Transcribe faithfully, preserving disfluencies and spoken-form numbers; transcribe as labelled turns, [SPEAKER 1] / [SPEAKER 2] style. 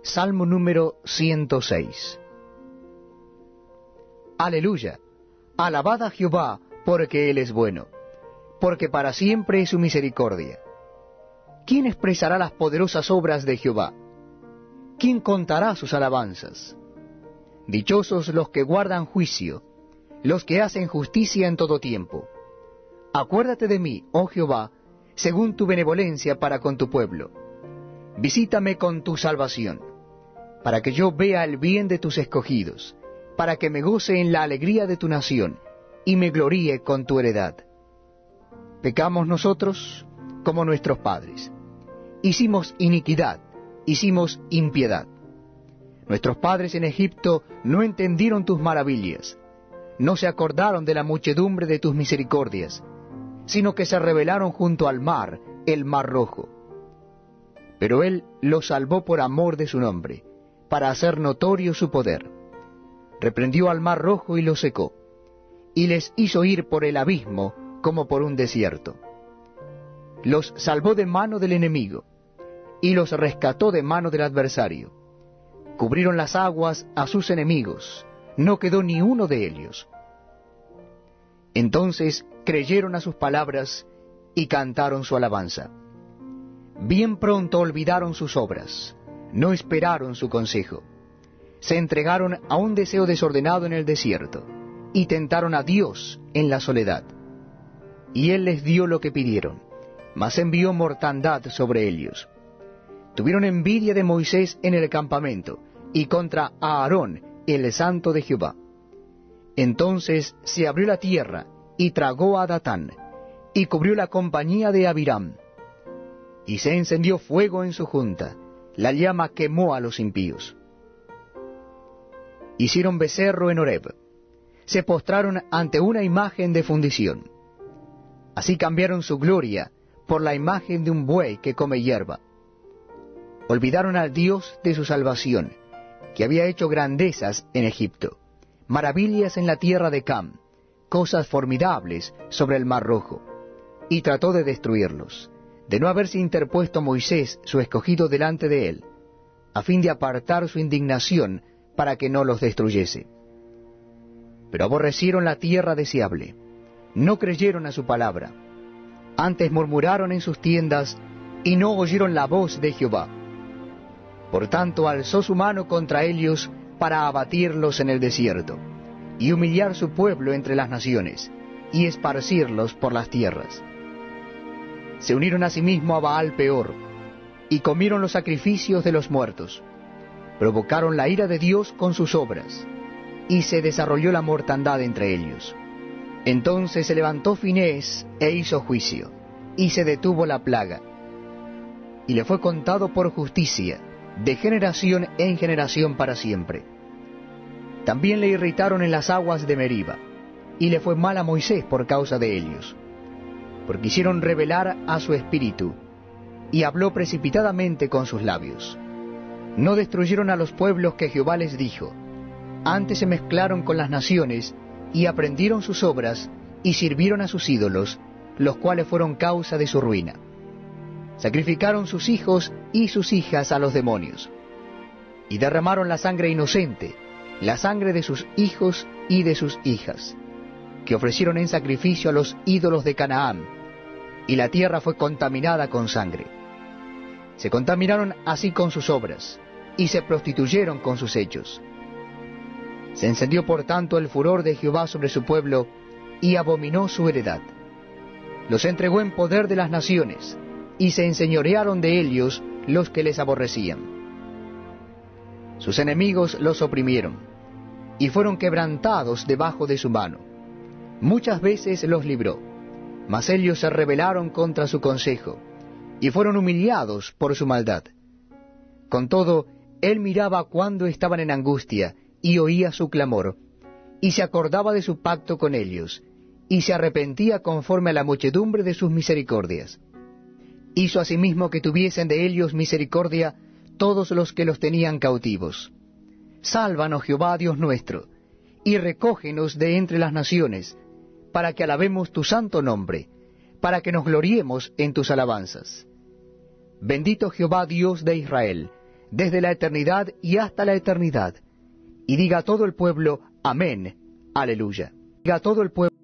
[SPEAKER 1] Salmo número ciento seis. Aleluya. Alabad a Jehová, porque Él es bueno, porque para siempre es su misericordia. ¿Quién expresará las poderosas obras de Jehová? ¿Quién contará sus alabanzas? Dichosos los que guardan juicio, los que hacen justicia en todo tiempo. Acuérdate de mí, oh Jehová, según tu benevolencia para con tu pueblo. Visítame con tu salvación, para que yo vea el bien de tus escogidos, para que me goce en la alegría de tu nación, y me gloríe con tu heredad. Pecamos nosotros como nuestros padres. Hicimos iniquidad, hicimos impiedad. Nuestros padres en Egipto no entendieron tus maravillas, no se acordaron de la muchedumbre de tus misericordias, sino que se rebelaron junto al mar, el mar rojo. Pero Él los salvó por amor de su nombre, para hacer notorio su poder. Reprendió al mar rojo y lo secó, y les hizo ir por el abismo como por un desierto. Los salvó de mano del enemigo, y los rescató de mano del adversario. Cubrieron las aguas a sus enemigos, no quedó ni uno de ellos. Entonces creyeron a sus palabras y cantaron su alabanza. Bien pronto olvidaron sus obras, no esperaron su consejo. Se entregaron a un deseo desordenado en el desierto, y tentaron a Dios en la soledad. Y Él les dio lo que pidieron, mas envió mortandad sobre ellos. Tuvieron envidia de Moisés en el campamento, y contra Aarón, el santo de Jehová. Entonces se abrió la tierra, y tragó a Datán, y cubrió la compañía de Abiram. Y se encendió fuego en su junta, la llama quemó a los impíos. Hicieron becerro en Horeb, se postraron ante una imagen de fundición. Así cambiaron su gloria por la imagen de un buey que come hierba. Olvidaron al Dios de su salvación, que había hecho grandezas en Egipto, maravillas en la tierra de Cam, cosas formidables sobre el mar rojo, y trató de destruirlos, de no haberse interpuesto Moisés, su escogido, delante de él, a fin de apartar su indignación para que no los destruyese. Pero aborrecieron la tierra deseable, no creyeron a su palabra, antes murmuraron en sus tiendas, y no oyeron la voz de Jehová. Por tanto alzó su mano contra ellos para abatirlos en el desierto, y humillar su pueblo entre las naciones, y esparcirlos por las tierras. Se unieron asimismo a Baal Peor, y comieron los sacrificios de los muertos. Provocaron la ira de Dios con sus obras, y se desarrolló la mortandad entre ellos. Entonces se levantó Finés e hizo juicio, y se detuvo la plaga. Y le fue contado por justicia, de generación en generación para siempre. También le irritaron en las aguas de Meriba, y le fue mal a Moisés por causa de ellos, porque hicieron rebelar a su espíritu, y habló precipitadamente con sus labios. No destruyeron a los pueblos que Jehová les dijo, antes se mezclaron con las naciones, y aprendieron sus obras, y sirvieron a sus ídolos, los cuales fueron causa de su ruina. Sacrificaron sus hijos y sus hijas a los demonios, y derramaron la sangre inocente, la sangre de sus hijos y de sus hijas, que ofrecieron en sacrificio a los ídolos de Canaán, y la tierra fue contaminada con sangre. Se contaminaron así con sus obras, y se prostituyeron con sus hechos. Se encendió por tanto el furor de Jehová sobre su pueblo, y abominó su heredad. Los entregó en poder de las naciones, y se enseñorearon de ellos los que les aborrecían. Sus enemigos los oprimieron, y fueron quebrantados debajo de su mano. Muchas veces los libró, mas ellos se rebelaron contra su consejo, y fueron humillados por su maldad. Con todo, él miraba cuando estaban en angustia, y oía su clamor, y se acordaba de su pacto con ellos, y se arrepentía conforme a la muchedumbre de sus misericordias. Hizo asimismo que tuviesen de ellos misericordia todos los que los tenían cautivos. Sálvanos, Jehová Dios nuestro, y recógenos de entre las naciones, para que alabemos tu santo nombre, para que nos gloriemos en tus alabanzas. Bendito Jehová Dios de Israel, desde la eternidad y hasta la eternidad. Y diga todo el pueblo, amén, aleluya. Diga todo el pueblo.